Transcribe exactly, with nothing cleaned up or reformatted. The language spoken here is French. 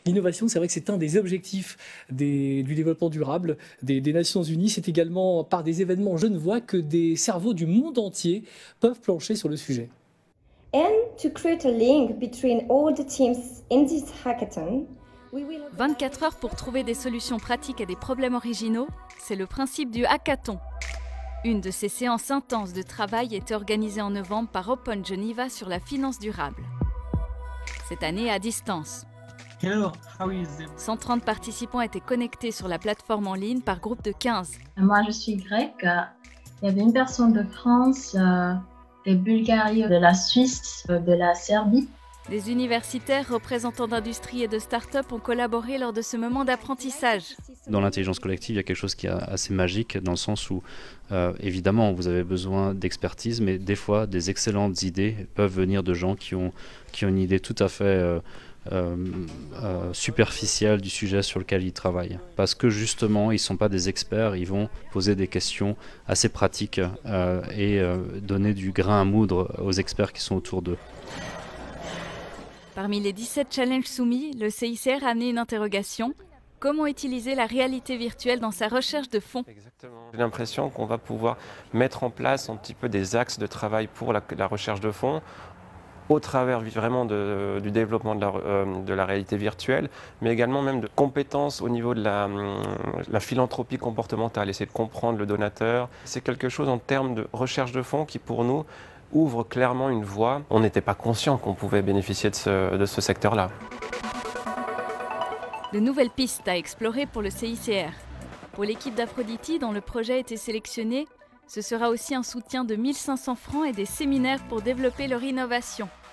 L'innovation, c'est vrai que c'est un des objectifs des, du développement durable des, des Nations Unies. C'est également par des événements genevois que des cerveaux du monde entier peuvent plancher sur le sujet. And to create a link between all the teams in this hackathon, vingt-quatre heures pour trouver des solutions pratiques à des problèmes originaux, c'est le principe du hackathon. Une de ces séances intenses de travail était organisée en novembre par Open Geneva sur la finance durable. Cette année à distance. cent trente participants étaient connectés sur la plateforme en ligne par groupe de quinze. Moi, je suis grecque. Il y avait une personne de France, euh, de Bulgarie, de la Suisse, de la Serbie. Des universitaires, représentants d'industrie et de start-up ont collaboré lors de ce moment d'apprentissage. Dans l'intelligence collective, il y a quelque chose qui est assez magique dans le sens où, euh, évidemment, vous avez besoin d'expertise, mais des fois, des excellentes idées peuvent venir de gens qui ont, qui ont une idée tout à fait euh, euh, euh, superficielle du sujet sur lequel ils travaillent. Parce que justement, ils ne sont pas des experts, ils vont poser des questions assez pratiques euh, et euh, donner du grain à moudre aux experts qui sont autour d'eux. Parmi les dix-sept challenges soumis, le C I C R a amené une interrogation. Comment utiliser la réalité virtuelle dans sa recherche de fonds? J'ai l'impression qu'on va pouvoir mettre en place un petit peu des axes de travail pour la, la recherche de fonds au travers vraiment de, du développement de la, euh, de la réalité virtuelle, mais également même de compétences au niveau de la, la philanthropie comportementale, essayer de comprendre le donateur. C'est quelque chose en termes de recherche de fonds qui, pour nous, ouvre clairement une voie. On n'était pas conscient qu'on pouvait bénéficier de ce, de ce secteur-là. De nouvelles pistes à explorer pour le C I C R. Pour l'équipe d'Aphrodite, dont le projet a été sélectionné, ce sera aussi un soutien de mille cinq cents francs et des séminaires pour développer leur innovation.